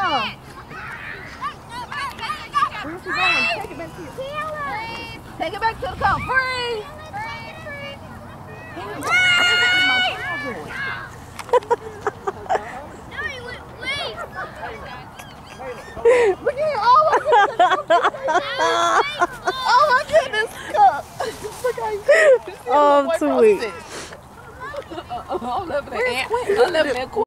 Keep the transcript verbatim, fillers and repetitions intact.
Where's she going? Take it back to your Take it back to the car. Free! Free! Look at him. Oh my goodness. Oh my goodness. Oh, I'm too weak. I'm living in